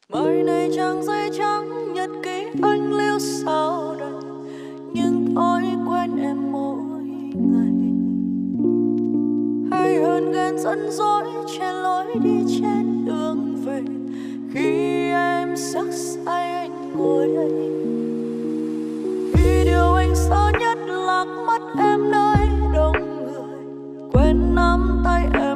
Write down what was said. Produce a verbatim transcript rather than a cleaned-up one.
Bài này trang giấy trắng nhật ký anh lưu sau đây, nhưng thói quen em mỗi ngày. Hay hơn ghen dẫn dỗi trên lối đi trên đường về, khi em sắc say anh ngồi đây. Vì điều anh sợ nhất lạc mất em nơi đông người, quên nắm tay em